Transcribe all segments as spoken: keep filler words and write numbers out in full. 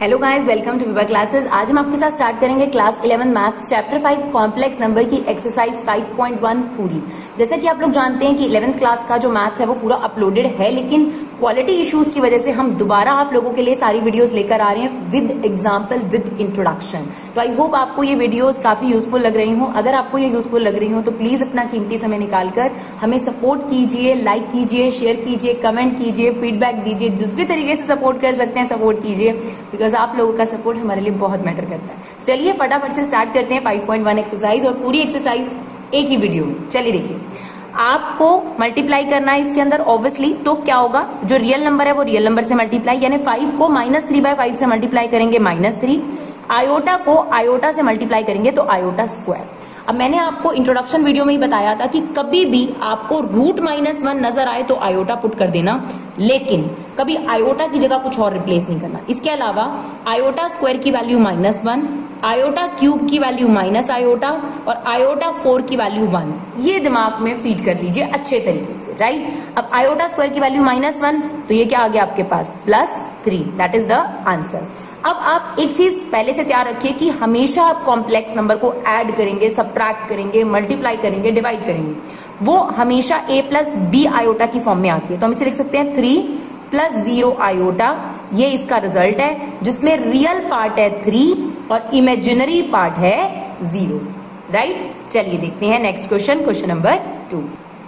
Hello guys, welcome to Vibha classes. आज हम आपके साथ स्टार्ट करेंगे class eleven maths chapter five complex number की एक्सरसाइज फाइव पॉइंट वन पूरी। जैसे कि आप लोग जानते हैं कि इलेवेंथ क्लास का जो मैथ्स है वो पूरा अपलोडेड है, लेकिन क्वालिटी इश्यूज की वजह से हम दोबारा आप लोगों के लिए सारी वीडियोस लेकर आ रहे हैं विद एग्जाम्पल, विद इंट्रोडक्शन। तो आई होप आपको ये वीडियोस काफी यूजफुल लग रही हो। अगर आपको ये यूजफुल लग रही हो तो प्लीज अपना कीमती समय निकालकर हमें सपोर्ट कीजिए, लाइक कीजिए, शेयर कीजिए, कमेंट कीजिए, फीडबैक दीजिए, जिस भी तरीके से सपोर्ट कर सकते हैं सपोर्ट कीजिए, बिकॉज आप लोगों का सपोर्ट हमारे लिए बहुत मैटर करता है। चलिए फटाफट से स्टार्ट करते हैं फाइव पॉइंट वन एक्सरसाइज, और पूरी एक्सरसाइज एक ही वीडियो में। चलिए देखिए, आपको मल्टीप्लाई करना है इसके अंदर ऑब्वियसली। तो क्या होगा, जो रियल नंबर है वो रियल नंबर से मल्टीप्लाई, यानी फाइव को माइनस थ्री बाय फाइव से मल्टीप्लाई करेंगे माइनस थ्री, आयोटा को आयोटा से मल्टीप्लाई करेंगे तो आयोटा स्क्वायर। अब मैंने आपको इंट्रोडक्शन वीडियो में ही बताया था कि कभी भी आपको रूट माइनस वन नजर आए तो आयोटा पुट कर देना, लेकिन कभी आयोटा की जगह कुछ और रिप्लेस नहीं करना। इसके अलावा आयोटा स्क्वायर की value minus one, iota cube की वैल्यू माइनस आयोटा और आयोटा फोर की वैल्यू वन, ये दिमाग में फीड कर लीजिए अच्छे तरीके से, राइट। अब आयोटा स्क्वायर की वैल्यू माइनस वन, तो ये क्या आ गया आपके पास, plus three, that is the answer. अब आप एक चीज पहले से तैयार रखिए कि हमेशा आप कॉम्प्लेक्स नंबर को ऐड करेंगे, सब्ट्रैक्ट करेंगे, मल्टीप्लाई करेंगे, डिवाइड करेंगे, वो हमेशा ए प्लस बी आयोटा की फॉर्म में आती है। तो हम इसे लिख सकते हैं थ्री प्लस जीरो आयोटा, ये इसका रिजल्ट है, जिसमें रियल पार्ट है थ्री और इमेजिनरी पार्ट है जीरो, राइट। चलिए देखते हैं next question, question number two.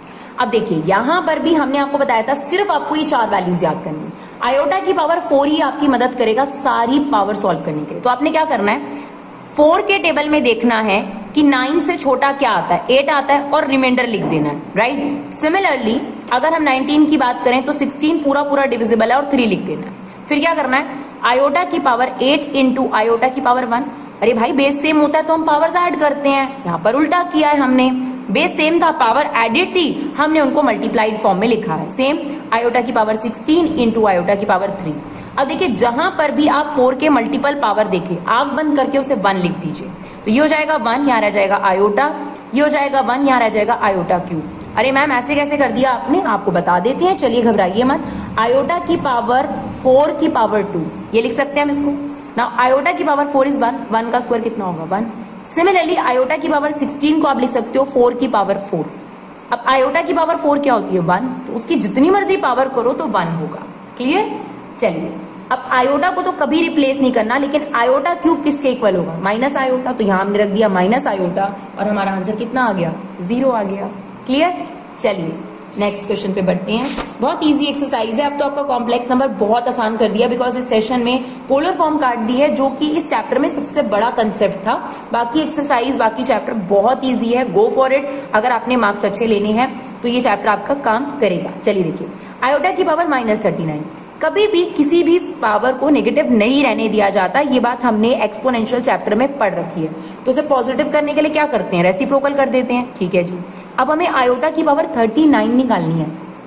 अब देखिए यहां पर भी हमने आपको बताया था सिर्फ आपको ये चार वैल्यूज याद करनी है। आयोटा की पावर फोर ही आपकी मदद करेगा सारी पावर सॉल्व करने के लिए। तो आपने क्या करना है, फोर के टेबल में देखना है कि नाइन से छोटा क्या आता है, एट आता है, और रिमाइंडर लिख देना है, राइट। सिमिलरली अगर हम नाइनटीन की बात करें तो सिक्सटीन पूरा पूरा डिविजिबल है और थ्री लिख देना है। फिर क्या करना है, आयोटा की पावर एट इंटू आयोटा की पावर वन। अरे भाई बेस सेम होता है तो हम पावर्स ऐड करते हैं, यहाँ पर उल्टा किया है हमने। बेस सेम था, पावर एडेड थी, हमने उनको मल्टीप्लाइड फॉर्म में लिखा है। सेम आयोटा की पावर सिक्सटीन इंटू आयोटा की पावर थ्री। अब देखिए जहां पर भी आप फोर के मल्टीपल पावर देखे, आंख बंद करके उसे वन लिख दीजिए। तो ये हो जाएगा वन, यहाँ रह जाएगा आयोटा, ये हो जाएगा वन, यहाँ रह जाएगा आयोटा क्यूब। अरे मैम ऐसे कैसे कर दिया आपने, आपको बता देती हैं, चलिए घबराइए मत। आयोटा की पावर फोर की पावर टू, ये लिख सकते हैं हम इसको ना। आयोटा की power four is one, one का स्क्वायर कितना होगा, वन। सिमिलरली आयोटा की पावर सिक्सटीन को आप लिख सकते हो फोर की पावर फोर। अब आयोटा की पावर फोर क्या होती है, वन, तो उसकी जितनी मर्जी पावर करो तो वन होगा, क्लियर। चलिए अब आयोटा को तो कभी रिप्लेस नहीं करना, लेकिन आयोटा क्यूब किसके इक्वल होगा, माइनस आयोटा। तो यहां हमने रख दिया माइनस आयोटा और हमारा आंसर कितना आ गया, जीरो आ गया, क्लियर। चलिए नेक्स्ट क्वेश्चन पे बढ़ते हैं। बहुत इजी एक्सरसाइज है। अब तो आपका कॉम्प्लेक्स नंबर बहुत आसान कर दिया, बिकॉज इस सेशन में पोलर फॉर्म काट दी है, जो कि इस चैप्टर में सबसे बड़ा कंसेप्ट था। बाकी एक्सरसाइज, बाकी चैप्टर बहुत इजी है, गो फॉर इट। अगर आपने मार्क्स अच्छे लेने हैं तो ये चैप्टर आपका काम करेगा। चलिए देखिए, आयोटा की पावर माइनस थर्टी नाइन, कभी भी किसी भी पावर को नेगेटिव नहीं रहने दिया जाता, ये बात हमने एक्सपोनेंशियल चैप्टर में पढ़ रखी है। तो उसे पॉजिटिव करने के लिए क्या करते हैं, रेसिप्रोकल कर देते हैं, ठीक है जी। अब हमें आयोटा की पावर थर्टी नाइन निकालनी है,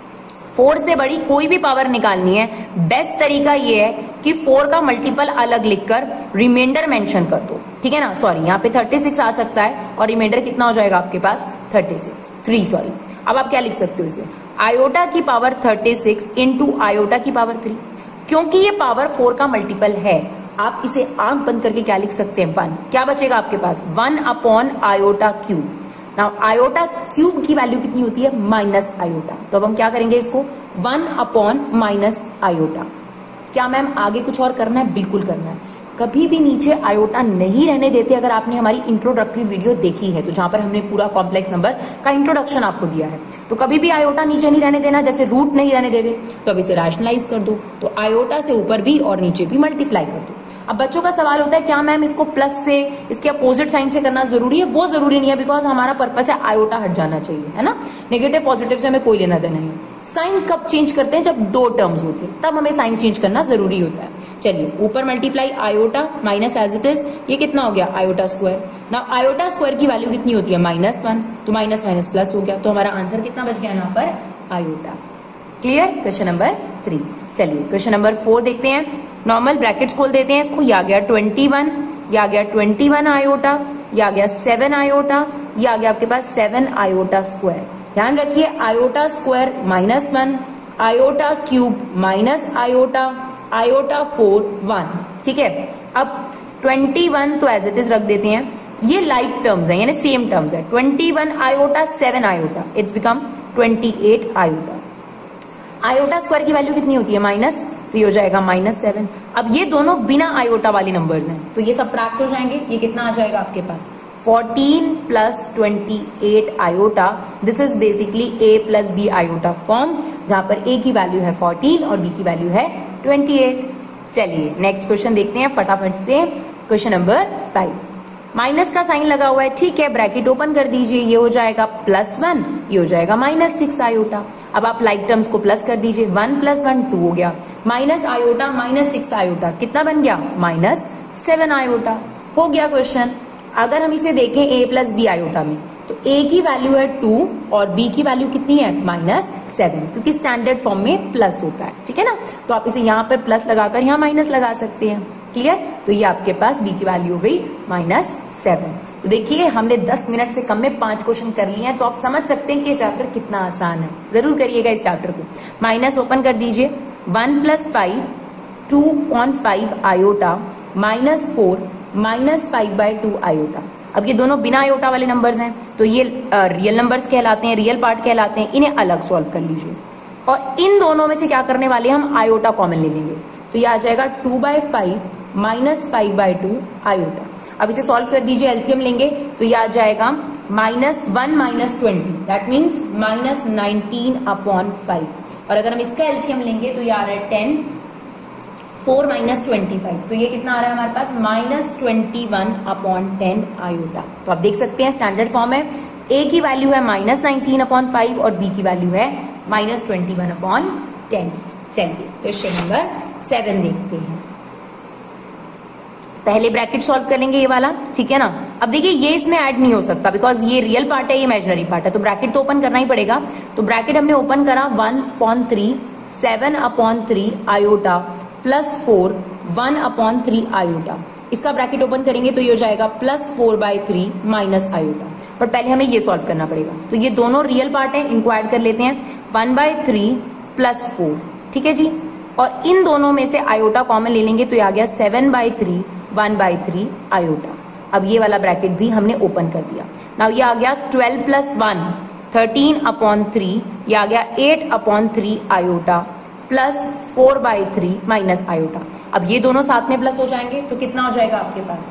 फोर से बड़ी कोई भी पावर निकालनी है। बेस्ट तरीका ये है कि फोर का मल्टीपल अलग लिखकर रिमाइंडर मेंशन कर दो, ठीक है ना। सॉरी, यहाँ पे थर्टी सिक्स आ सकता है और रिमाइंडर कितना हो जाएगा आपके पास, थर्टी सिक्स, थ्री सॉरी। अब आप क्या लिख सकते हो इसे, आयोटा की power thirty six into iota की पावर थ्री। क्योंकि ये पावर फोर का मल्टीपल है, आप इसे आंख बंद करके क्या लिख सकते हैं, वन। क्या बचेगा आपके पास, one upon iota cube. Now iota cube की वैल्यू कितनी होती है, माइनस आयोटा। तो अब हम क्या करेंगे इसको, वन अपॉन माइनस आयोटा। क्या मैम आगे कुछ और करना है, बिल्कुल करना है। कभी भी नीचे आयोटा नहीं रहने देते। अगर आपने हमारी इंट्रोडक्टरी वीडियो देखी है तो जहां पर हमने पूरा कॉम्प्लेक्स नंबर का इंट्रोडक्शन आपको दिया है, तो कभी भी आयोटा नीचे नहीं रहने देना। जैसे रूट नहीं रहने देते तो अब इसे रैशनलाइज कर दो, तो आयोटा से ऊपर भी और नीचे भी मल्टीप्लाई कर दो। अब बच्चों का सवाल होता है क्या मैम इसको प्लस से, इसके अपोजिट साइन से करना जरूरी है, वो जरूरी नहीं है, बिकॉज हमारा पर्पस है आयोटा हट जाना चाहिए, है ना। नेगेटिव पॉजिटिव से हमें कोई लेना देना नहीं। साइन कब चेंज करते हैं, जब दो टर्म्स होते हैं, तब हमें साइन चेंज करना जरूरी होता है। चलिए ऊपर multiply iota minus as it is, ये कितना हो गया, आयोटा स्क्वायर। ना आयोटा स्क्वायर की वैल्यू कितनी होती है, माइनस वन, तो माइनस माइनस प्लस हो गया, तो हमारा आंसर कितना बच गया यहाँ पर, iota. Clear, question number three. चलिए क्वेश्चन नंबर फोर देखते हैं। नॉर्मल ब्रैकेट्स खोल देते हैं इसको, ये आ गया ट्वेंटी वन, ये आ गया ट्वेंटी वन आयोटा, ये आ गया सेवन आयोटा, ये आ गया आपके पास सेवन आयोटा स्क्वायर। ध्यान रखिए iota square minus one, iota cube minus iota, iota four one. ठीक है। अब ट्वेंटी वन तो एज इट इज रख देते हैं, ये लाइक टर्म्स है यानी सेम टर्म्स है। Twenty one iota seven iota, it's become twenty eight iota. Iota square की वैल्यू कितनी होती है माइनस, तो ये हो जाएगा माइनस सेवन। अब ये दोनों बिना आयोटा वाले नंबर्स हैं तो ये सब प्राप्त हो जाएंगे। ये कितना आ जाएगा आपके पास fourteen plus twenty eight iota. This is basically A plus B iota form, जहां पर ए की वैल्यू है फोर्टीन और बी की वैल्यू है ट्वेंटी एट। चलिए नेक्स्ट क्वेश्चन देखते हैं फटाफट से। क्वेश्चन नंबर फाइव, माइनस का साइन लगा हुआ है, ठीक है, ब्रैकेट ओपन कर दीजिए, ये हो जाएगा प्लस वन, ये हो जाएगा माइनस सिक्स आयोटा। अब आप लाइक टर्म्स को प्लस कर दीजिए, वन प्लस वन टू हो गया, minus iota minus six iota कितना बन गया माइनस सेवन आयोटा। हो गया क्वेश्चन। अगर हम इसे देखें ए प्लस बी आयोटा में, तो ए की वैल्यू है टू और बी की वैल्यू कितनी है माइनस सेवन, क्योंकि स्टैंडर्ड फॉर्म में प्लस होता है, ठीक है ना। तो आप इसे यहाँ पर प्लस लगाकर यहाँ माइनस लगा सकते हैं, क्लियर। तो ये आपके पास बी की वैल्यू हो गई माइनस सेवन। तो देखिए हमने दस मिनट से कम में पांच क्वेश्चन कर लिए हैं, तो आप समझ सकते हैं कि ये चैप्टर कितना आसान है। जरूर करिएगा इस चैप्टर को। माइनस ओपन कर दीजिए, one plus five two point five iota minus four minus five by two iota. अब ये दोनों बिना आयोटा वाले नंबर्स हैं तो ये रियल नंबर्स कहलाते हैं, रियल पार्ट कहलाते हैं। इन्हें अलग सॉल्व कर लीजिए और इन दोनों में से क्या करने वाले हैं हम आयोटा कॉमन ले लेंगे। तो ये आ जाएगा two by five minus five by two iota. अब इसे सॉल्व कर दीजिए, एलसीएम लेंगे तो ये आ जाएगा minus one minus twenty, that means minus nineteen upon five. और अगर हम इसका एलसीएम लेंगे तो ये आ रहा है ten, four minus twenty five, तो ये कितना आ रहा है हमारे पास minus twenty one upon ten iota. तो आप देख सकते हैं स्टैंडर्ड फॉर्म है, ए की वैल्यू है माइनस नाइनटीन अपॉन फाइव और बी की वैल्यू है minus twenty one upon ten. चलिए क्वेश्चन नंबर सेवन देखते हैं। पहले ब्रैकेट सॉल्व करेंगे ये वाला, ठीक है ना। अब देखिए ये इसमें ऐड नहीं हो सकता बिकॉज ये रियल पार्ट है, ये इमेजिनरी पार्ट है, तो ब्रैकेट तो ओपन करना ही पड़ेगा। तो ब्रैकेट हमने ओपन करा, one upon three seven upon three iota plus four one upon three iota. इसका ब्रैकेट ओपन करेंगे तो ये हो जाएगा plus four by three minus iota. पर पहले हमें ये सॉल्व करना पड़ेगा। तो ये दोनों रियल पार्ट है, इनको ऐड कर लेते हैं, one by three plus four, ठीक है जी। और इन दोनों में से आयोटा कॉमन ले लेंगे तो ये आ गया seven by three one by three iota. अब ये वाला ब्रैकेट भी हमने ओपन कर दिया। नाउ ये आ गया twelve plus one thirteen upon three, ये आ गया eight upon three iota plus four by three minus iota. अब ये दोनों साथ में प्लस हो जाएंगे तो कितना हो जाएगा आपके पास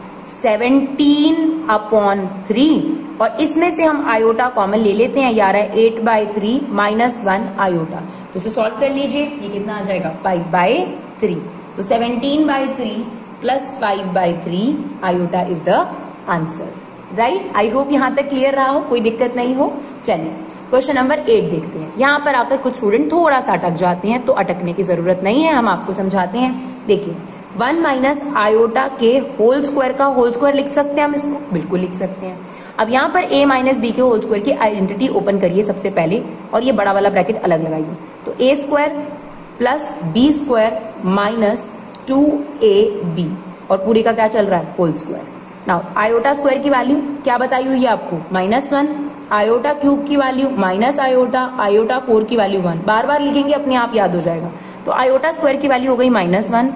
सेवनटीन अपॉन थ्री, और इसमें से हम आयोटा कॉमन ले लेते हैं, यार है eight by three minus one iota. तो इसे सॉल्व कर लीजिए, ये कितना आ जाएगा फाइव बाई थ्री। तो seventeen by three plus five by three iota is the answer, right. I hope यहाँ तक क्लियर रहा हो, कोई दिक्कत नहीं हो। चलिए क्वेश्चन नंबर एट देखते हैं। यहाँ पर आकर कुछ स्टूडेंट थोड़ा सा अटक जाते हैं, तो अटकने की जरूरत नहीं है, हम आपको समझाते हैं। देखिए वन माइनस आयोटा के होल स्क्वायर का होल स्क्वायर लिख सकते हैं हम इसको, बिल्कुल लिख सकते हैं। अब यहाँ पर a माइनस बी के होल स्क्वायर की आइडेंटिटी ओपन करिए सबसे पहले, और ये बड़ा वाला ब्रैकेट अलग लगाइए। तो a square plus B square minus two A B, और पूरी का क्या चल रहा है whole square. Now iota square की वैल्यू क्या बताई हुई है आपको माइनस वन, आयोटा क्यूब की value minus iota, iota four की वैल्यू वन। बार बार लिखेंगे अपने आप याद हो जाएगा। तो आयोटा स्क्वायर की वैल्यू हो गई माइनस वन,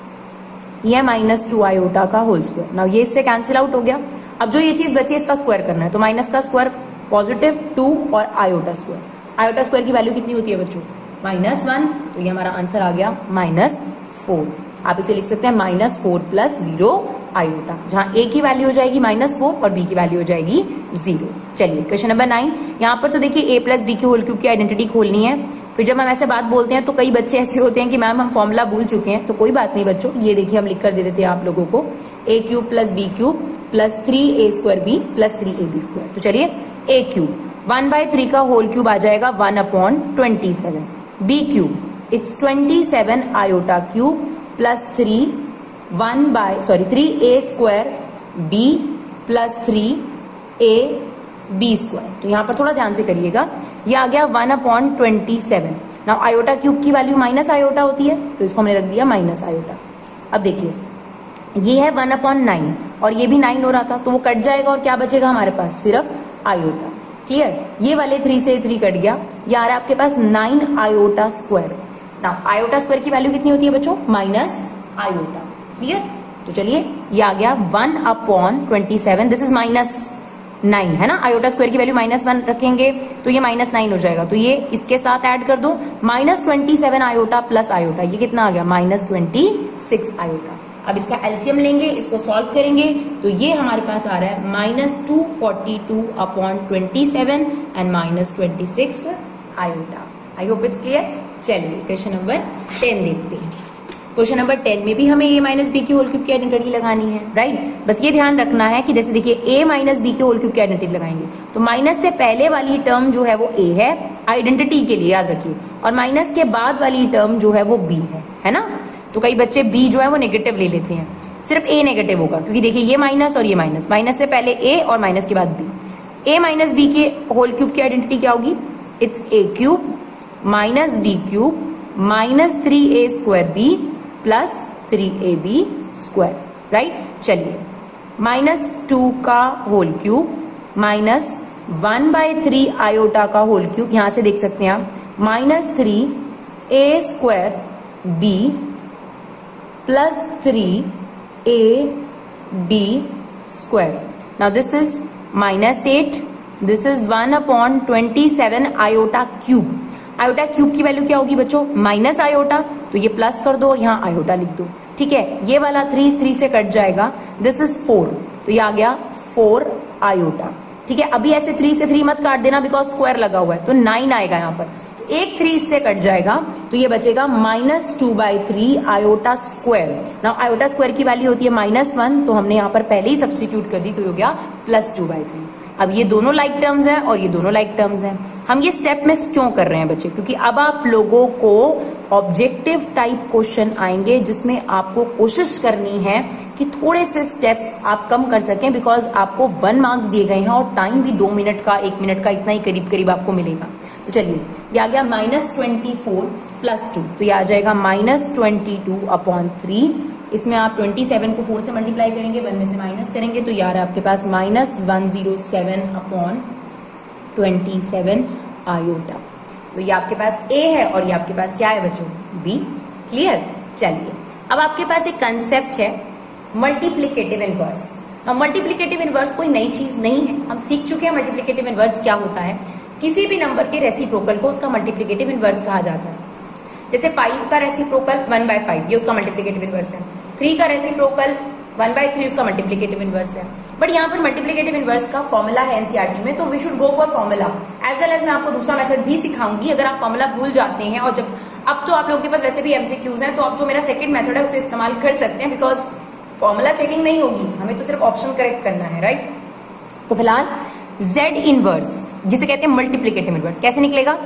यह माइनस टू आयोटा का होल स्क्वायर। नाउ ये इससे कैंसिल आउट हो गया। अब जो ये चीज बची इसका स्क्वायर करना है, तो माइनस का स्क्वायर पॉजिटिव टू और आयोटा स्क्वायर। आयोटा स्क्वायर की वैल्यू कितनी होती है बच्चों माइनस वन, तो ये हमारा आंसर आ गया माइनस फोर। आप इसे लिख सकते हैं minus four plus zero iota, जहां ए की वैल्यू हो जाएगी माइनस फोर और बी की वैल्यू हो जाएगी जीरो। चलिए क्वेश्चन नंबर नाइन। यहाँ पर तो देखिए ए प्लस बी के होल क्यूब की आइडेंटिटी खोलनी है। फिर जब हम ऐसे बात बोलते हैं तो कई बच्चे ऐसे होते हैं कि मैम हम फॉर्मूला भूल चुके हैं, तो कोई बात नहीं बच्चों, ये देखिए हम लिख कर दे देते हैं आप लोगों को, A cube plus B cube plus three A square B plus three A B square. तो चलिए A cube one by three का होल क्यूब आ जाएगा one upon twenty seven, B cube it's twenty seven iota cube plus three one by sorry three A square B plus three A B square. तो यहाँ पर थोड़ा ध्यान से करिएगा, ये आ गया one upon twenty seven. Now iota cube की वैल्यू माइनस आयोटा होती है, तो इसको हमने रख दिया माइनस आयोटा। अब देखिए ये है वन अपॉन नाइन और ये भी नाइन हो रहा था, तो वो कट जाएगा और क्या बचेगा हमारे पास सिर्फ आयोटा। क्लियर, ये वाले थ्री से थ्री कट गया, ये आ रहा है आपके पास nine iota square. Now iota square की वैल्यू कितनी होती है बच्चों माइनस आयोटा। क्लियर? तो चलिए ये आ गया one upon twenty seven, this is minus nine है ना, आयोटा स्क्वायर की वैल्यू माइनस वन रखेंगे तो ये माइनस नाइन हो जाएगा, तो ये इसके साथ ऐड कर दो, minus twenty seven iota plus iota, ये कितना आ गया माइनस ट्वेंटी सिक्स आयोटा। अब इसका एलसीएम लेंगे, इसको सॉल्व करेंगे तो ये हमारे पास आ रहा है minus two forty two upon twenty seven and minus twenty six iota. I hope it's clear. चलिए क्वेश्चन नंबर टेन देखते हैं। क्वेश्चन नंबर टेन में भी हमें ए माइनस बी की होल क्यूब की आइडेंटिटी लगानी है, राइट। बस ये ध्यान रखना है कि जैसे देखिए ए माइनस बी की होल क्यूब की आइडेंटिटी लगाएंगे तो माइनस से पहले वाली टर्म जो है वो ए है आइडेंटिटी के लिए, याद रखिए, और माइनस के बाद वाली टर्म जो है वो बी है, है ना। तो कई बच्चे बी जो है वो नेगेटिव ले लेते हैं, सिर्फ ए नेगेटिव होगा क्योंकि देखिए ये माइनस और ये माइनस, माइनस से पहले ए और माइनस के बाद बी। ए माइनस बी के होल क्यूब की आइडेंटिटी क्या होगी? It's A cube minus B cube minus three A square B plus three A B square, right. चलिए माइनस टू का whole cube minus one by three iota का whole cube, यहां से देख सकते हैं आप, minus three A square B plus three A B square. Now this is minus eight, this is one upon twenty seven iota cube. Iota cube की value क्या होगी बच्चों? माइनस आयोटा, तो ये प्लस कर दो और यहाँ आयोटा लिख दो, ठीक है। ये वाला थ्री थ्री से कट जाएगा, दिस इज फोर, तो ये आ गया फोर आयोटा, ठीक है। अभी ऐसे थ्री से थ्री मत काट देना बिकॉज स्क्वायर लगा हुआ है, तो नाइन आएगा यहाँ पर, एक थ्री इससे कट जाएगा तो ये बचेगा minus two by three iota square. Now iota square की वैल्यू होती है माइनस वन, तो हमने यहाँ पर पहले ही सब्स्टिट्यूट कर दी, तो हो गया प्लस टू बाई थ्री। अब ये दोनों लाइक टर्म्स हैं और ये दोनों लाइक टर्म्स हैं। हम ये स्टेप मिस क्यों कर रहे हैं बच्चे? क्योंकि अब आप लोगों को ऑब्जेक्टिव टाइप क्वेश्चन आएंगे जिसमें आपको कोशिश करनी है कि थोड़े से स्टेप्स आप कम कर सकें, बिकॉज आपको वन मार्क्स दिए गए हैं और टाइम भी दो मिनट का, एक मिनट का, इतना ही करीब करीब आपको मिलेगा। तो चलिए ये आ गया minus twenty four plus two, तो ये आ जाएगा minus twenty two upon three. इसमें आप ट्वेंटी सेवन को फोर से मल्टीप्लाई करेंगे, वन में से माइनस करेंगे तो यार आपके पास minus one zero seven upon twenty seven iota. तो ये आपके पास ए है और ये आपके पास क्या है बच्चों? बी। क्लियर? चलिए अब आपके पास एक कंसेप्ट है मल्टीप्लिकेटिव इनवर्स। अब मल्टीप्लिकेटिव इनवर्स कोई नई चीज नहीं है, हम सीख चुके हैं मल्टीप्लिकेटिव इनवर्स क्या होता है। किसी भी नंबर के रेसिप्रोकल को उसका मल्टीप्लिकेटिव इनवर्स कहा जाता है। जैसे फाइव का रेसिप्रोकल वन बाय फाइव, ये उसका मल्टीप्लिकेटिव इनवर्स है। थ्री का रेसिप्रोकल वन बाय थ्री उसका मल्टीप्लिकेटिव इनवर्स है। बट यहाँ पर मल्टीप्लिकेटिव इनवर्स का फॉर्मूला है एनसीईआरटी में, तो we should go for formula as well as मैं आपको दूसरा मेथड भी सिखाऊंगी अगर आप फॉर्मूला भूल जाते हैं। और जब अब तो आप लोगों के पास वैसे भी एमसीक्यूज हैं, तो आप जो मेरा सेकंड मेथड है उसे इस्तेमाल कर सकते हैं, बिकॉज फॉर्मूला चेकिंग नहीं होगी, हमें तो सिर्फ ऑप्शन करेक्ट करना है, राइट। तो फिलहाल जेड इनवर्स जिसे कहते हैं मल्टीप्लिकेटिव इनवर्स कैसे निकलेगा?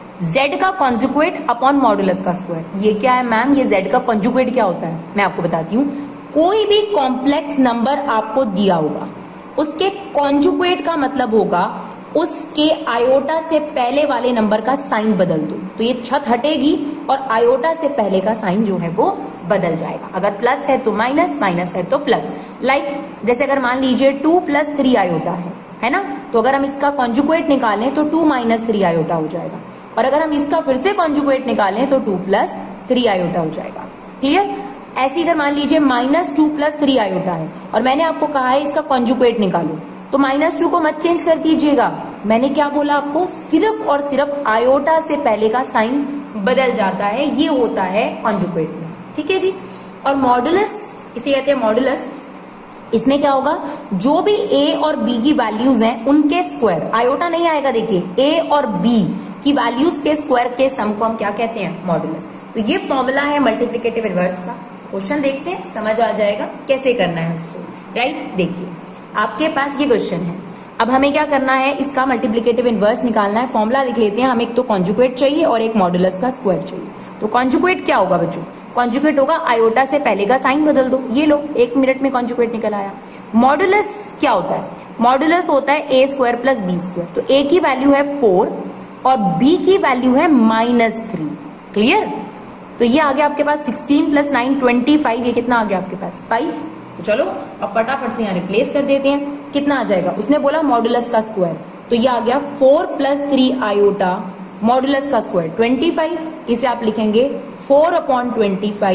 z का कॉन्जुगेट अपॉन मॉडुलस का स्क्वायर। ये क्या है मैम? ये z का कॉन्जुगेट क्या होता है मैं आपको बताती हूँ। कोई भी कॉम्प्लेक्स नंबर आपको दिया होगा, उसके कॉन्जुगेट का मतलब होगा उसके आयोटा से पहले वाले नंबर का साइन बदल दो, तो ये छत हटेगी और आयोटा से पहले का साइन जो है वो बदल जाएगा। अगर प्लस है तो माइनस, माइनस है तो प्लस। लाइक like, जैसे अगर मान लीजिए टू प्लस थ्री आयोटा है है ना, तो अगर हम इसका कॉन्जुगेट निकालें तो टू माइनस थ्री आयोटा हो जाएगा, और अगर हम इसका फिर से कॉन्जुगेट निकालें तो टू प्लस थ्री आयोटा हो जाएगा। क्लियर? ऐसे अगर मान लीजिए minus two plus three iota है और मैंने आपको कहा है इसका कॉन्जुगेट निकालो, तो माइनस टू को मत चेंज कर दीजिएगा। मैंने क्या बोला आपको? सिर्फ और सिर्फ आयोटा से पहले का साइन बदल जाता है, ये होता है कॉन्जुगेट में, ठीक है जी। और मॉडुलस, इसे कहते हैं मॉडुलस। इसमें क्या होगा? जो भी a और b की वैल्यूज हैं उनके स्क्वायर, आयोटा नहीं आएगा, देखिए a और b की वैल्यूज के स्क्वायर के सम को हम क्या कहते हैं? मॉडुलस। तो ये फॉर्मूला है मल्टीप्लिकेटिव इनवर्स का। क्वेश्चन देखते हैं, समझ आ जाएगा कैसे करना है इसको, राइट। देखिए आपके पास ये क्वेश्चन है, अब हमें क्या करना है? इसका मल्टीप्लिकेटिव इनवर्स निकालना है। फॉर्मूला लिख लेते हैं, हमें एक तो कॉन्जुगेट चाहिए और एक मॉडुलस का स्क्वायर चाहिए। तो कॉन्जुगेट क्या होगा बच्चों? कॉन्जुगेट होगा आयोटा से पहले का साइन बदल दो, ये लो एक मिनट में कॉन्जुगेट निकल आया। मॉडुलस क्या होता है? मॉडुलस होता है A square plus B square. तो ए की वैल्यू है फोर और बी की वैल्यू है माइनस थ्री। क्लियर? तो ये आ गया आपके पास sixteen plus nine twenty five. ये कितना आ गया आपके पास? फाइव। तो चलो अब फटाफट से यहाँ रिप्लेस कर देते हैं, कितना आ जाएगा? उसने बोला मॉडुलस का स्क्वायर, तो ये आ गया four plus three iota modulus का स्क्वायर ट्वेंटी फाइव। इसे आप लिखेंगे four upon twenty five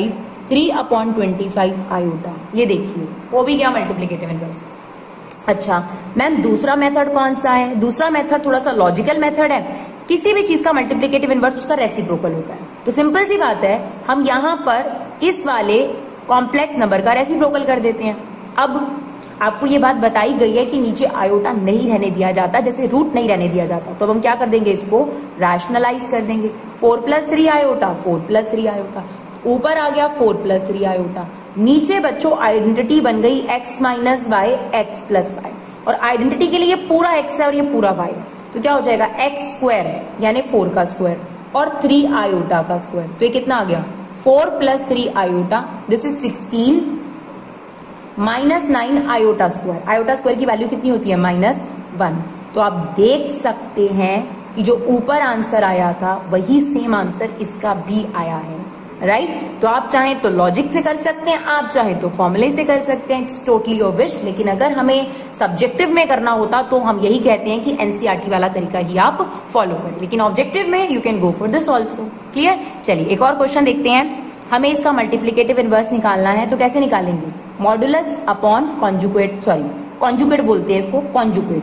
three upon twenty five iota. ये देखिए वो भी क्या मल्टीप्लीकेटिव इनवर्स। अच्छा मैम दूसरा मेथड कौन सा है? दूसरा मेथड थोड़ा सा लॉजिकल मेथड है। किसी भी चीज का मल्टीप्लीकेटिव इनवर्स उसका रेसिप्रोकल होता है। तो सिंपल सी बात है, हम यहाँ पर इस वाले कॉम्प्लेक्स नंबर का रेसिप्रोकल कर देते हैं। अब आपको ये बात बताई गई है कि नीचे आयोटा नहीं रहने दिया जाता, जैसे रूट नहीं रहने दिया जाता, तो अब हम क्या कर देंगे, इसको रैशनलाइज कर देंगे। Four plus three iota, four plus three iota, ऊपर आ गया फोर प्लस थ्री आयोटा, नीचे बच्चों आइडेंटिटी बन गई x minus Y X plus Y, और आइडेंटिटी के लिए पूरा x है और ये पूरा y है, तो क्या हो जाएगा एक्स स्क्वायर यानी फोर का स्क्वायर और थ्री आयोटा का स्क्वायर, तो ये कितना आ गया four plus three iota, this is sixteen minus nine iota square. Iota square की वैल्यू कितनी होती है, माइनस वन। तो आप देख सकते हैं कि जो ऊपर आंसर आया था वही सेम आंसर इसका भी आया है, राइट right? तो आप चाहें तो लॉजिक से कर सकते हैं, आप चाहें तो फॉर्मूले से कर सकते हैं, इट्स टोटली योर विश। लेकिन अगर हमें सब्जेक्टिव में करना होता तो हम यही कहते हैं कि एनसीईआरटी वाला तरीका ही आप फॉलो करें, लेकिन ऑब्जेक्टिव में you can go for this also. Clear? चलिए एक और क्वेश्चन देखते हैं। हमें इसका मल्टीप्लीकेटिव इनवर्स निकालना है, तो कैसे निकालेंगे, modulus upon conjugate, sorry conjugate बोलते हैं इसको, conjugate,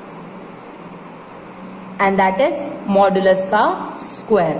and that is modulus का स्क्वायर।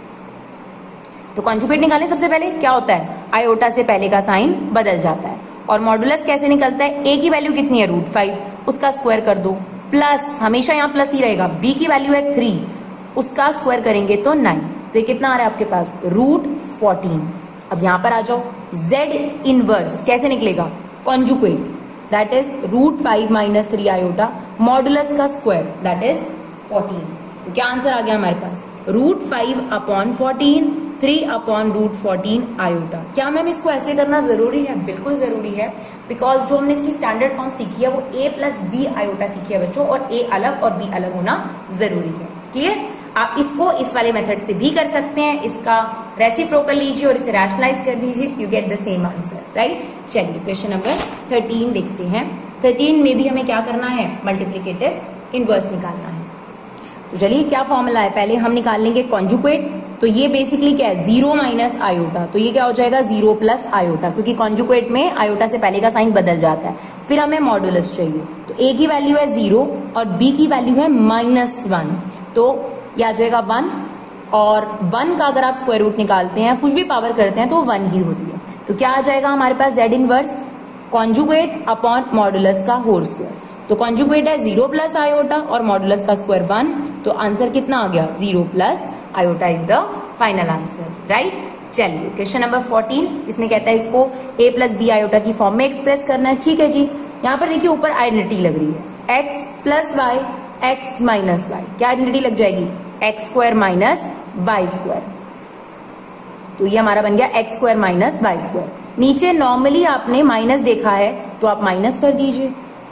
तो कॉन्जुगेट निकालें, सबसे पहले क्या होता है, आयोटा से पहले का साइन बदल जाता है। और मॉडुलस कैसे निकलता है, ए की वैल्यू कितनी है रूट फाइव, उसका स्क्वायर कर दो, प्लस हमेशा यहाँ प्लस ही रहेगा, बी की वैल्यू है थ्री, उसका स्क्वायर करेंगे तो नाइन, तो ये कितना आ रहा है आपके पास, रूट फोर्टीन। अब यहां पर आ जाओ, z इनवर्स कैसे निकलेगा, conjugate, that is root five minus three iota, modulus का स्क्वायर दैट इज फोर्टीन। तो क्या आंसर आ गया हमारे पास, root five upon fourteen, three upon root fourteen iota. क्या मैम इसको ऐसे करना जरूरी है, बिल्कुल जरूरी है, बिकॉज जो हमने इसकी स्टैंडर्ड फॉर्म सीखी है वो a प्लस बी आयोटा सीखी है बच्चों, और a अलग और b अलग होना जरूरी है। क्लियर? आप इसको इस वाले मेथड से भी कर सकते हैं, इसका रेसिप्रोकल लीजिए और इसे रैशनलाइज कर दीजिए, you get the same answer, right. चलिए क्वेश्चन नंबर थर्टीन देखते हैं। थर्टीन में भी हमें क्या करना है, मल्टीप्लीकेटिव इनवर्स निकालना है। तो चलिए क्या फॉर्मूला है, पहले हम निकाल लेंगे कॉन्जुगेट। तो ये बेसिकली क्या है, जीरो माइनस आयोटा, तो ये क्या हो जाएगा, जीरो प्लस आयोटा, क्योंकि कॉन्जुगेट में आयोटा से पहले का साइन बदल जाता है। फिर हमें मॉडुलस चाहिए, तो ए की वैल्यू है जीरो और बी की वैल्यू है माइनस वन, तो ये आ जाएगा वन, और वन का अगर आप स्क्वायर रूट निकालते हैं, कुछ भी पावर करते हैं तो वन ही होती है। तो क्या आ जाएगा हमारे पास, Z inverse conjugate upon modulus का होल स्क्वायर। तो कॉन्जुगेट है जीरो प्लस आयोटा और मॉडुलस का स्क्वायर वन, तो आंसर कितना आ गया, zero plus iota is the final answer, right. चलिए क्वेश्चन नंबर फोर्टीन, इसमें कहता है इसको a प्लस बी आयोटा की फॉर्म में एक्सप्रेस करना है। ठीक है जी, यहाँ पर देखिए ऊपर आइडेंटिटी लग रही है, x plus Y X minus Y, क्या आइडेंटिटी लग जाएगी, X square minus Y square, तो ये हमारा बन गया X square minus Y square. नीचे नॉर्मली आपने माइनस देखा है तो आप माइनस कर दीजिए,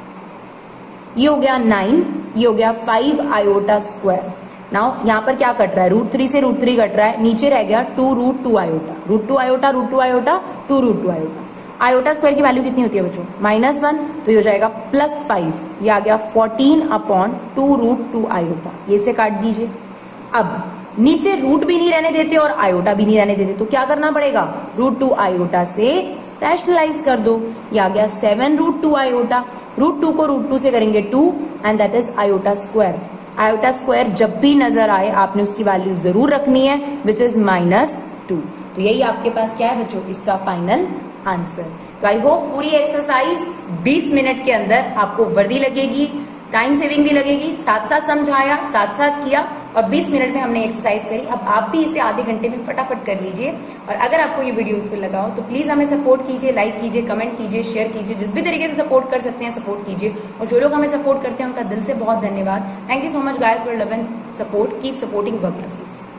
ये हो गया नाइन, ये हो गया फाइव आयोटा स्क्वायर। नाउ यहाँ पर क्या कट रहा है, रूट थ्री से रूट थ्री कट रहा है, नीचे रह गया two root two iota, root two iota root two iota two root two iota. Iota square की वैल्यू कितनी होती है बच्चों, माइनस वन, तो ये हो जाएगा प्लस फाइव, ये आ गया fourteen upon two root two iota, ये से काट दीजिए। अब नीचे रूट भी नहीं रहने देते और आयोटा भी नहीं रहने देते, तो क्या करना पड़ेगा, रूट टू आयोटा से रैशनलाइज कर दो, ये आ गया seven root two iota, root two को रूट टू से करेंगे two and that is iota square. Iota square जब भी नजर आए आपने उसकी वैल्यू जरूर रखनी है, विच इज माइनस टू। तो यही आपके पास क्या है बच्चों, इसका फाइनल आंसर। तो आई होप पूरी एक्सरसाइज बीस मिनट के अंदर आपको वर्दी लगेगी, टाइम सेविंग भी लगेगी, साथ साथ समझाया, साथ साथ किया और बीस मिनट में हमने एक्सरसाइज करी। अब आप भी इसे आधे घंटे में फटाफट कर लीजिए। और अगर आपको ये वीडियो यूजफुल लगा हो तो प्लीज हमें सपोर्ट कीजिए, लाइक कीजिए, कमेंट कीजिए, शेयर कीजिए, जिस भी तरीके से सपोर्ट कर सकते हैं सपोर्ट कीजिए। और जो लोग हमें सपोर्ट करते हैं उनका दिल से बहुत धन्यवाद। Thank you so much guys for love and support, keep supporting work classes.